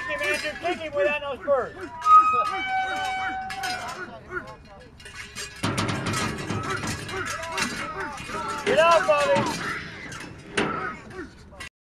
him, Andrew. Kick him without no spurs. Get off of him.